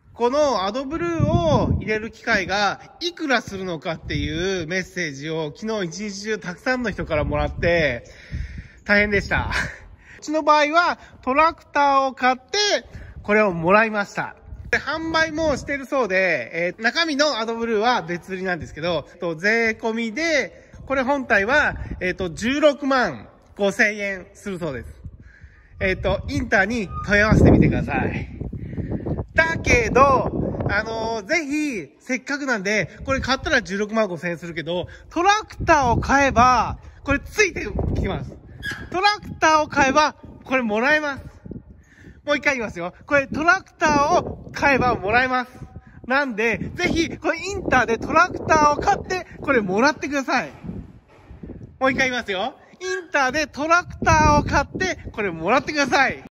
このアドブルーを入れる機械がいくらするのかっていうメッセージを昨日一日中たくさんの人からもらって大変でした。うちの場合はトラクターを買ってこれをもらいました。で販売もしてるそうで、中身のアドブルーは別売りなんですけど、税込みで、これ本体は、16万5千円するそうです。インターに問い合わせてみてください。だけど、ぜひ、せっかくなんで、これ買ったら16万5千円するけど、トラクターを買えば、これついてきます。トラクターを買えば、これもらえます。もう一回言いますよ。これトラクターを買えばもらえます。なんで、ぜひ、これインターでトラクターを買って、これもらってください。もう一回言いますよ。インターでトラクターを買って、これもらってください。